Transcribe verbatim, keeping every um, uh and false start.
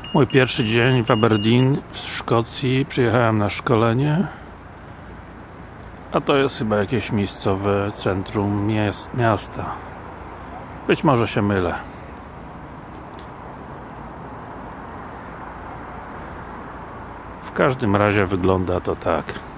Mój pierwszy dzień w Aberdeen w Szkocji. Przyjechałem na szkolenie, a to jest chyba jakieś miejscowe centrum miast, miasta. Być może się mylę. W każdym razie wygląda to tak.